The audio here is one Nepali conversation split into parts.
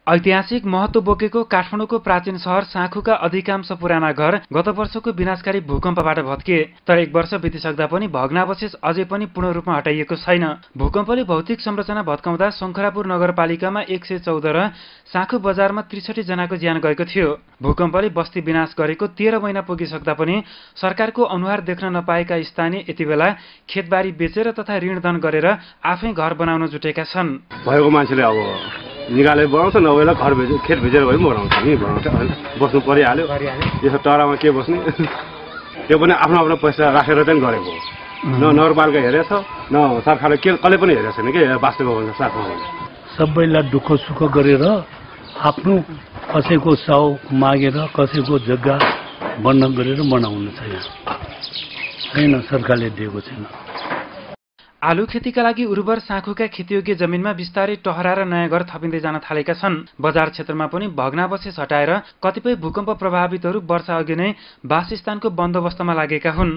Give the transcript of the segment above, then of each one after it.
ऐतिहासिक महत्व बोकेको काठमाडौँको प्राचीन शहर साँखुका अधिकांश पुराना घर गत वर्षको विनाशकारी भूकम्पबाट भत्किए। तर 1 वर्ष बितिसक्दा पनि भग्नावशेष अझै पनि पूर्ण रूपमा हटाइएको छैन। भूकम्पले भौतिक संरचना भत्काउँदा शंखरापुर नगरपालिकामा 114 र साँखु बजारमा 63 जनाको ज्यान गएको थियो। भूकम्पले बस्ती विनाश गरेको 13 महिना पुगिसक्दा पनि सरकारको अनुहार देख्न नपाएका स्थानीय यतिबेला खेतबारी बेचेर तथा ऋणदान गरेर आफै घर बनाउन जुटेका छन्। भएको मान्छेले अब निकाले बनाउँछ, नभएर घर खेत भेजेर भए पनि बनाउँछ नि, बनाउँछ होइन, बस्नु परिहाल्यो। यसो टरामा के बस्ने, त्यो पनि आफ्नो आफ्नो पैसा राखेर चाहिँ गरेको। न नगरपालिका हेरेछ, न सरकारले कसले पनि हेरेको छैन कि वास्तवमा भन्छ साथमा भन्छ। सबैलाई दुःख सुख गरेर आफ्नो कसैको साउ मागेर कसैको जग्गा बन्द गरेर बनाउनु छ यहाँ, छैन, सरकारले दिएको छैन। आलु खेतीका लागि उर्वर साँखुका खेतीयोग्य जमिनमा बिस्तारै टहरा र नयाँ घर थपिँदै जान थालेका छन्। बजार क्षेत्रमा पनि भग्नावशेष हटाएर कतिपय भूकम्प प्रभावितहरू वर्षा अघि नै वासस्थानको बन्दोबस्तमा लागेका हुन्।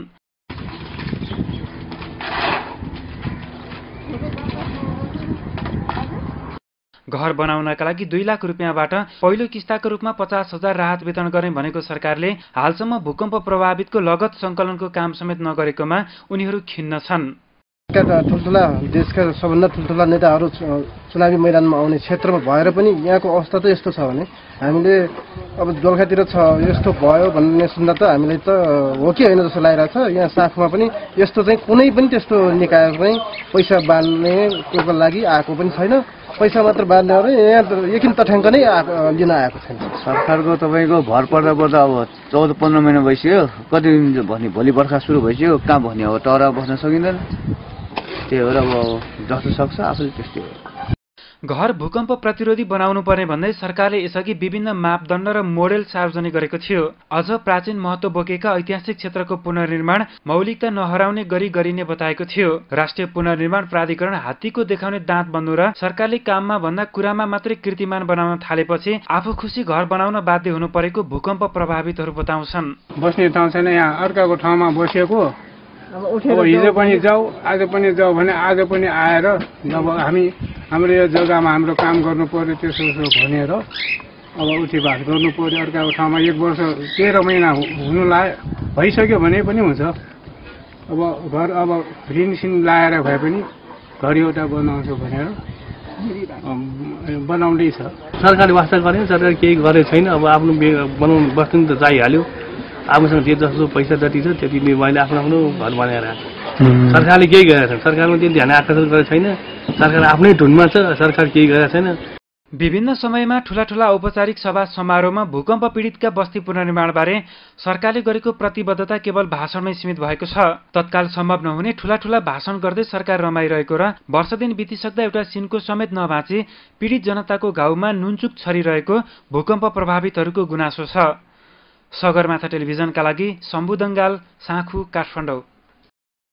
घर बनाउनका लागि 2 लाख रुपियाँबाट पहिलो किस्ताको रूपमा 50,000 राहत वितरण गर्ने भनेको सरकारले हालसम्म भूकम्प प्रभावितको लगत संकलनको काम समेत नगरेकोमा उनीहरू खिन्न छन्। ठुल्ठुला देशका सबभन्दा ठुल्ठुला नेताहरू चुनावी मैदानमा आउने क्षेत्रमा भएर पनि यहाँको अवस्था त यस्तो छ भने हामीले अब जोलखातिर छ यस्तो भयो भन्ने सुन्दा त हामीलाई त हो कि होइन जस्तो लागिरहेको छ। यहाँ साँखुमा पनि यस्तो चाहिँ कुनै पनि त्यस्तो निकाय चाहिँ पैसा बाँड्नेको लागि आएको पनि छैन। पैसा मात्र बाँध्नेहरू यहाँ यकिन तथ्याङ्क नै लिन आएको छैन। सरकारको तपाईँको भर पर्दा पर्दा अब 14-15 महिना भइसक्यो, कति दिन भने भोलि बर्खा सुरु भइसक्यो, कहाँ भन्ने अब टरा बस्न सकिँदैन। त्यही भएर अब जस्तो सक्छ आफूले त्यस्तै हो। घर भूकम्प प्रतिरोधी बनाउनु पर्ने भन्दै सरकारले यसअघि विभिन्न मापदण्ड र मोडेल सार्वजनिक गरेको थियो। अझ प्राचीन महत्व बोकेका ऐतिहासिक क्षेत्रको पुनर्निर्माण मौलिकता नहराउने गरी गरिने बताएको थियो। राष्ट्रिय पुनर्निर्माण प्राधिकरण हात्तीको देखाउने दाँत बन्नु र सरकारले काममा भन्दा कुरामा मात्रै कीर्तिमान बनाउन थालेपछि आफू खुसी घर बनाउन बाध्य हुनु परेको भूकम्प प्रभावितहरू बताउँछन्। बस्ने ठाउँ छैन, यहाँ अर्काको ठाउँमा बसेको, हिजो पनि जाऊ आज पनि जाऊ भने आज पनि आएर जब हाम्रो यो जग्गामा हाम्रो काम गर्नु पर्यो त्यसो भनेर अब उठीभात गर्नु पर्यो। अर्काको ठाउँमा 1 वर्ष 13 महिना हुनु भइसक्यो भने पनि हुन्छ। अब घर अब ऋण लाएर भए पनि घर एउटा बनाउँछु भनेर बनाउँदैछ। सरकारले वास्ता गरेन, सरकार केही गरेको छैन। अब आफ्नो बनाउनु बस्नु त चाहिहाल्यो। आफूसँग जे जस्तो पैसा जति छ त्यति मैले आफ्नो घर बनाएर सरकारले केही गरेको छैन। सरकारमा त्यति ध्यान आकर्षण गरेको छैन। सरकार आफ्नै धुनमा छ, सरकार केही गरेको छैन। विभिन्न समयमा ठूला औपचारिक सभा समारोहमा भूकम्प पीडितका बस्ती पुनर्निर्माणबारे सरकारले गरेको प्रतिबद्धता केवल भाषणमै सीमित भएको छ। तत्काल सम्भव नहुने ठूला भाषण गर्दै सरकार रमाइरहेको र वर्षदिन बितिसक्दा एउटा सिनको समेत नबाँची पीडित जनताको घाउमा नुनचुक छरिरहेको भूकम्प प्रभावितहरूको गुनासो छ। सगरमाथा टेलिभिजनका लागि शम्भु दङ्गाल, साँखु, काठमाडौँ।